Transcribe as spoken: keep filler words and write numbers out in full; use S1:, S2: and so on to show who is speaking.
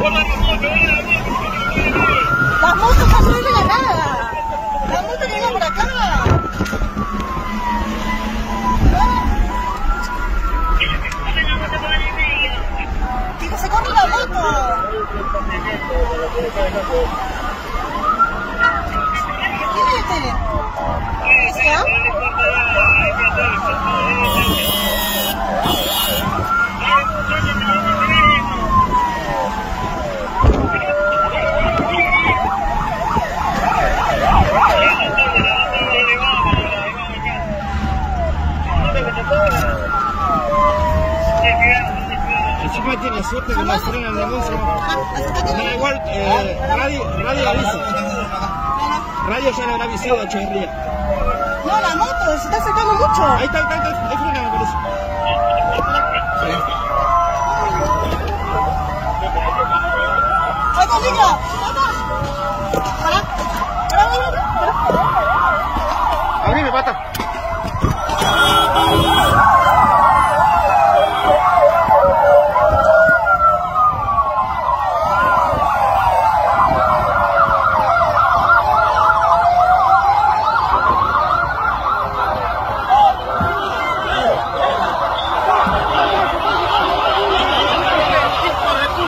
S1: Las motos no se ven a nada. Las motos llegan por acá. ¿Y que se corre la moto? ¿Quién es este? ¿Ese, ah?
S2: Encima tiene suerte que no frena el negocio. Da igual, eh, radio, radio avisa. Radio ya le habrá avisado a Echeverría.
S1: No, la moto, se está acercando mucho.
S2: Ahí está, ahí está, ahí está, ahí frena, me parece.
S1: ¡Ahí está, niña! ¡Pará! ¡Pará, pará, pará!
S2: Abrime, pata.